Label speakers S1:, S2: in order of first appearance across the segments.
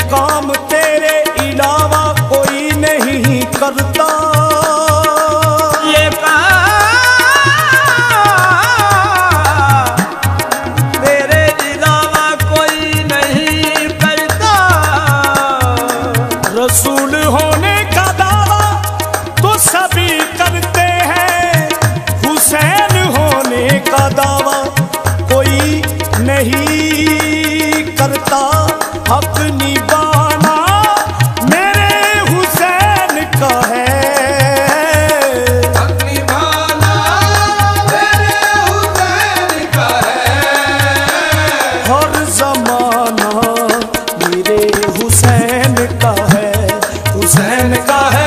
S1: काम तेरे अलावा कोई नहीं करता। ये काम तेरे अलावा कोई नहीं करता। रसूल होने का दावा तो सभी करते हैं, हुसैन होने का दावा कोई नहीं करता। हक निभाना मेरे हुसैन का है,
S2: हक निभाना मेरे हुसैन का है।
S1: हर ज़माना मेरे हुसैन का है, हुसैन का है।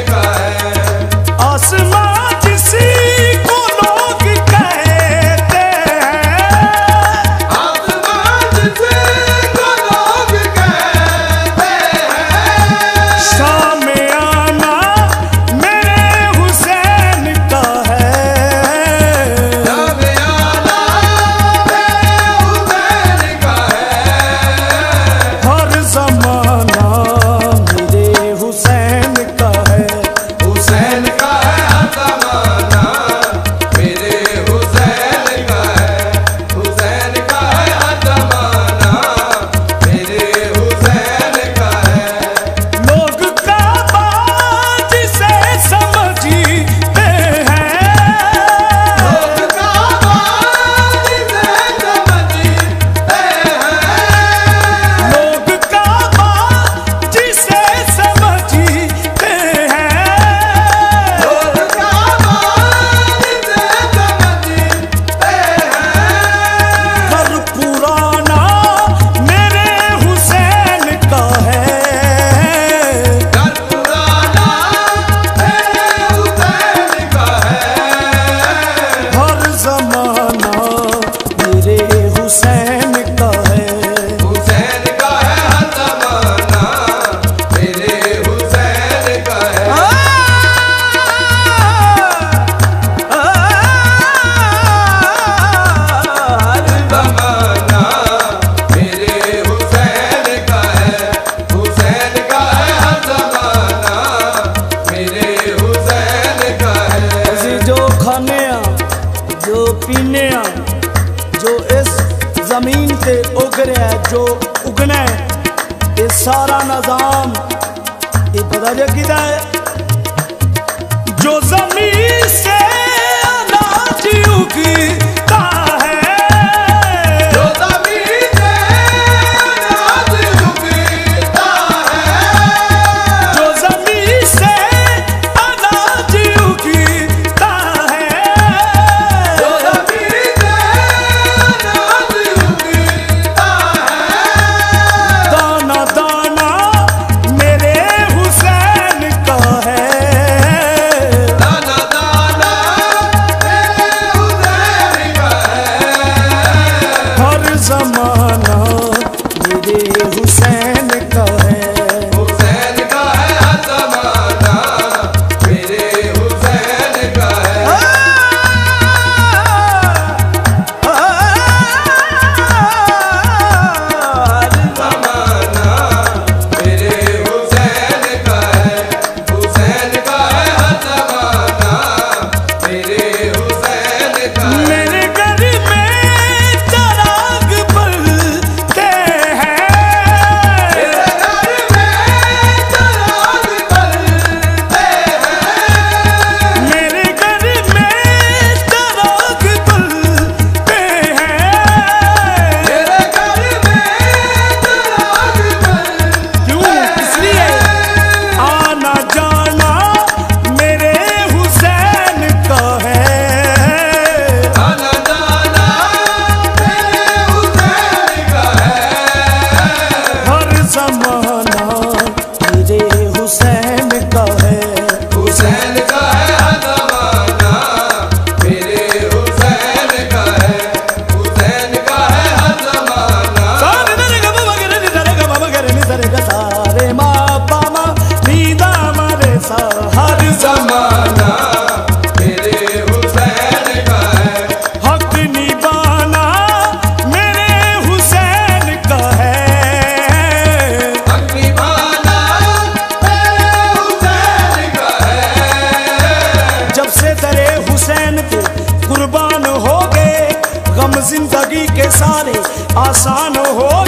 S1: आसमां जिसी को लोग कहते खाने जो पीने जो इस जमीन ते उग रहा है, जो उगना है, ये सारा निजाम ये पता जो किदा है? जो जमीन से अनाज उगता है,
S2: जो जमीन से अनाज उगता है,
S1: जो जमीन से अनाज उगता है,
S2: जो जमीन से अनाज उगता है,
S1: दाना दाना मेरे हुसैन का है,
S2: दाना दाना मेरे हुसैन का है,
S1: हर जमाना मेरे हुसैन का है।
S2: हुसैन का है हर ज़माना, मेरे हुसैन का है, ज़माना मेरे हुसैन का है, हुसैन का है हर ज़माना, मेरे हुसैन का है,
S1: मेरे घर में चराग बलते हैं,
S2: मेरे घर में चराग बलते हैं,
S1: मेरे घर में चराग बलते हैं,
S2: मेरे घर में चराग बलते
S1: क्यों? इसलिए आना जाना मेरे हुसैन का है,
S2: आना जाना मेरे हुसैन का है,
S1: हर जमाना मेरे हुसैन का है।
S2: हुसैन का है हर ज़माना, मेरे हुसैन का है, हुसैन का है हर ज़माना,
S1: सारे दरे गा बाबा गे रे दरे गा बाबा गे रे नि दरे गा सारे मा पा मा नी दा मा रे सा, हर
S2: ज़माना मेरे हुसैन का है,
S1: हक निभाना मेरे हुसैन का है,
S2: हक निभाना मेरे हुसैन का है,
S1: जब से दरे हुसैन पे कुर्बान हो गए, गम जिंदगी के सारे आसान हो